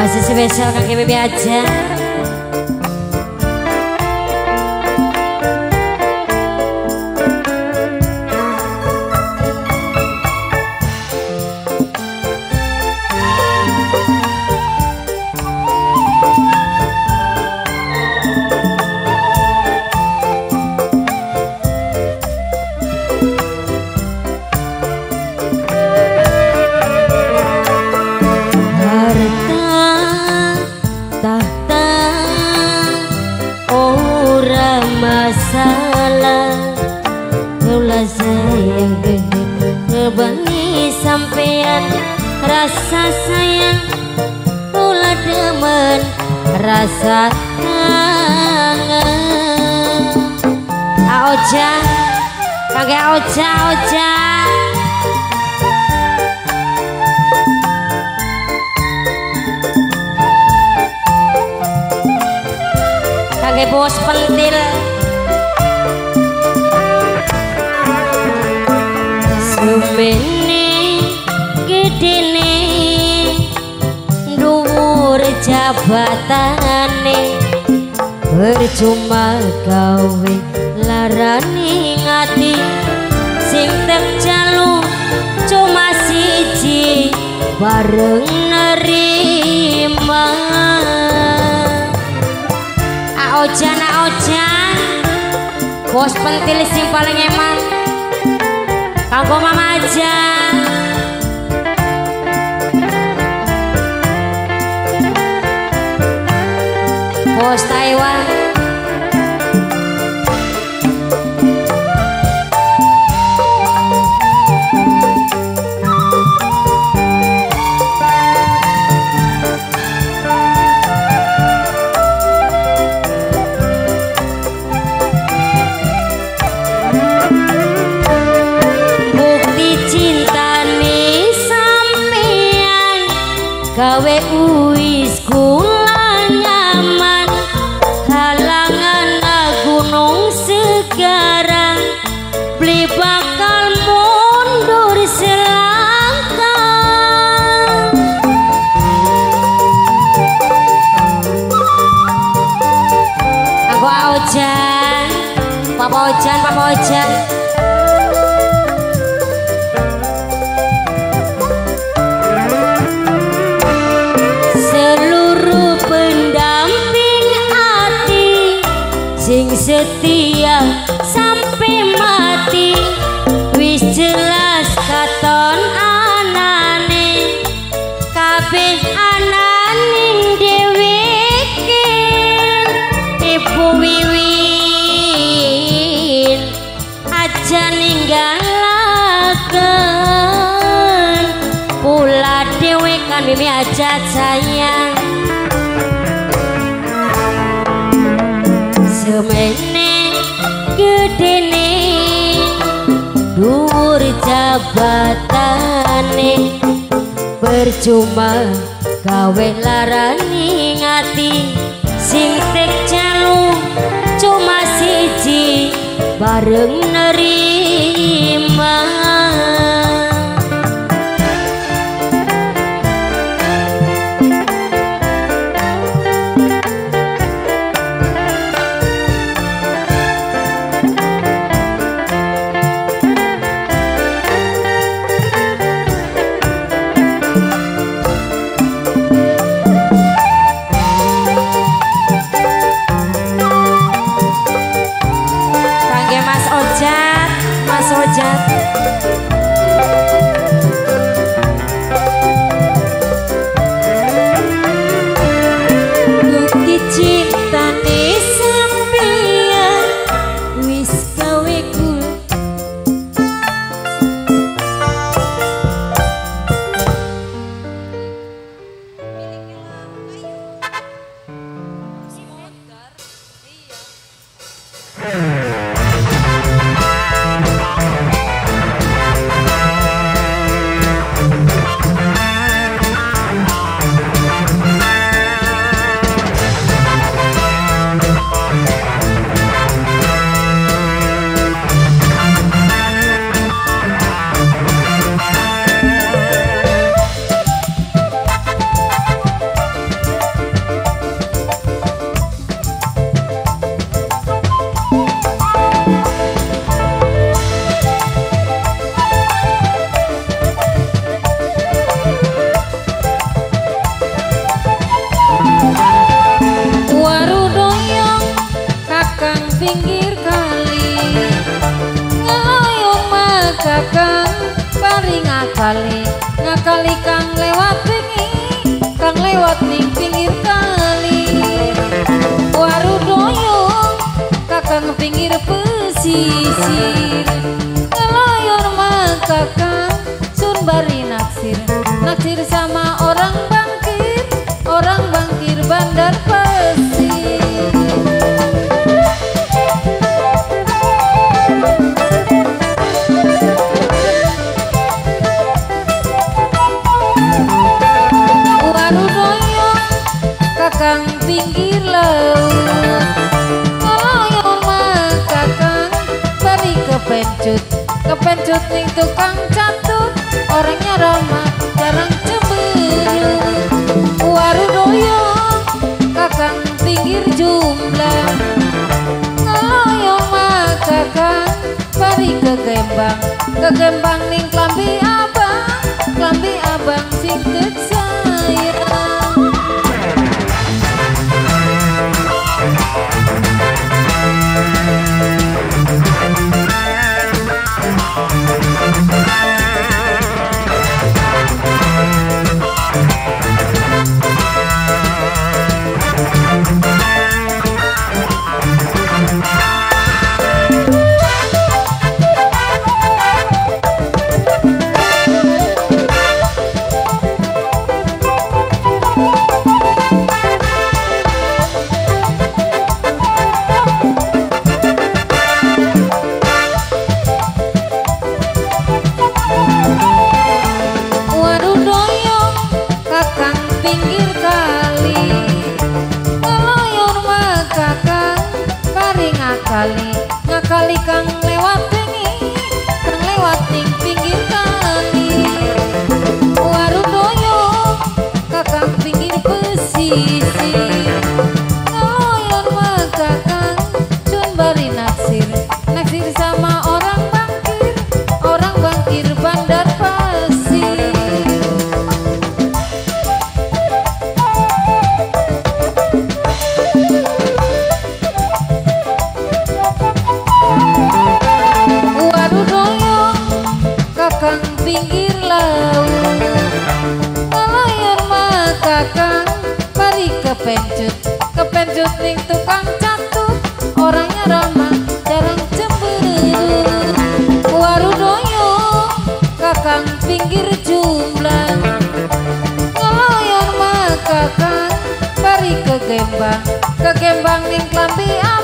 Masih spesial kaki Bibi aja. Masalah kaulah sayang kebangi sampean rasa sayang kaulah demen rasa kangen. Oja kagak oja kagak bos pentil. Sumene gedene dhuwur jabatane percuma gawe larani ngati sing terjalu cuma siji bareng nerima. Ojan bos pentil sing paling eman kanggo mama aja. Bos Taiwan gawe uis kula nyaman halangan gunung segarang beli bakal mundur selangkah. Aku Ojan Papa Ojan sing setia sampai mati wis jelas katon anane kabeh ananing dheweke Ibu Wiwin aja ninggalaken pula dhewe kan Mimi aja sayang. Semene gedene dhuwur jabatane percuma gawe larani ngati sing tek jalu cuma siji bareng nerima. Mas Ojat ngakali kang lewat bengi, kang lewat ning pinggir kali. Waru doyong kakang pinggir pesisir, ngeloyor mah kakang sun bari naksir, naksir sama orang bangkir bandar Pesir. Kakang pinggir laut, ngeloyor mah kakang bari kepencut ning tukang catut, orangnya ramah jarang cemburu. Waru doyong kakang pinggir jumlah, ngeloyor mah kakang bari kegembang ning klambi abang sing teu sayang. Pinggir kali, ngeloyor mah kakang bari ngakali kang lewat bengi, kang lewat ning pinggir kali. Waru doyong kakang pinggir pesisir, ngeloyor mah kakang sun bari naksir sama orang bangkir bandar Pesir. Kakang pinggir laut, ngeloyor mah kakang bari kepencut ning tukang catut, orangnya ramah jarang cemburu. Waru doyong kakang pinggir jumlah, ngeloyor mah kakang bari kegembang ning klambi